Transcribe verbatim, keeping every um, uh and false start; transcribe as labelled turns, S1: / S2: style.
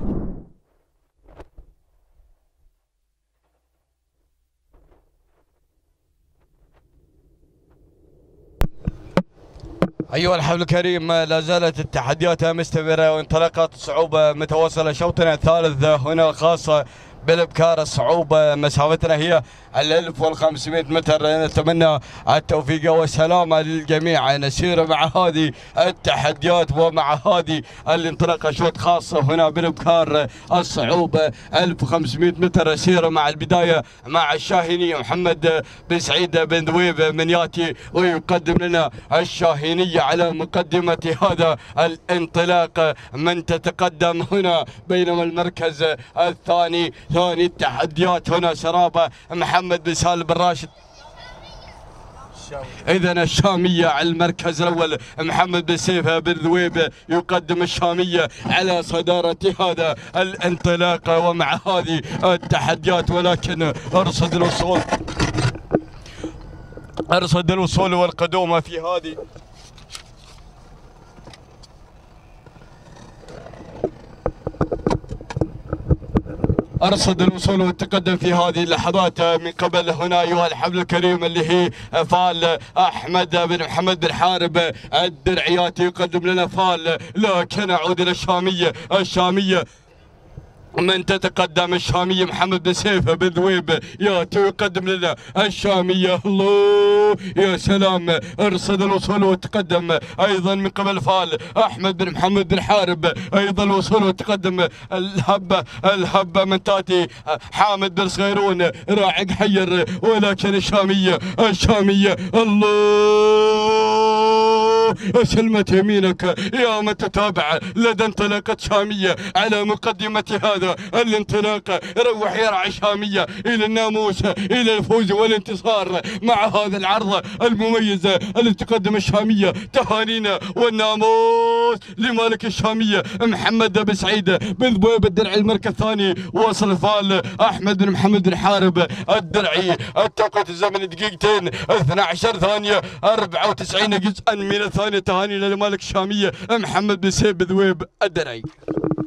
S1: أيها الحفل الكريم، لا زالت التحديات مستمرة وانطلقت صعوبة متواصلة. شوطنا الثالث هنا خاصة بالابكار. الصعوبة مسافتنا هي ألف وخمسمائة متر. نتمنى التوفيق والسلامة للجميع. نسير مع هذه التحديات ومع هذه الانطلاقة. شوط خاصة هنا بالابكار. الصعوبة ألف وخمسمائة متر. نسير مع البداية مع الشاهينية محمد بن سعيد بن ذويب من ياتي ويقدم لنا الشاهينية على مقدمة هذا الانطلاق. من تتقدم هنا، بينما المركز الثاني ثاني التحديات هنا سرابة محمد بن سالم بن راشد. إذا الشامية على المركز الأول. محمد بن سيف بن ذويب يقدم الشامية على صدارة هذا الانطلاق ومع هذه التحديات، ولكن أرصد الوصول أرصد الوصول والقدوم في هذه أرصد الوصول والتقدم في هذه اللحظات من قبل هنا أيها الحفل الكريم اللي هي فال أحمد بن محمد بن حارب الدرعيات يقدم لنا فال. لكن أعود إلى الشامية. الشامية من تتقدم الشامية محمد بن سيف بن ذويب ياتي ويقدم لنا الشامية. الله يا سلام. ارصد الوصول والتقدم ايضا من قبل فال احمد بن محمد بن حارب. ايضا الوصول والتقدم. الهبة الهبة من تاتي حامد بن صغيرون راعق حير، ولكن الشامية الشامية الله سلمت يمينك يا من تتابع لدى انطلاقة شامية على مقدمة هذا الانطلاق. روح يرعى شامية إلى الناموس، إلى الفوز والانتصار مع هذا العرض المميزة اللي تقدم الشامية. تهانينا والناموس لمالك الشامية محمد بن سعيد بن ذويب الدرعي. المركز الثاني وصل فال أحمد بن محمد بن حارب الدرعي. التوقيت الزمني دقيقتين اثنتي عشرة ثانية أربعة وتسعين جزءا من الثانية. تهانينا لمالك الشامية محمد بن سعيد بن ذويب الدرعي.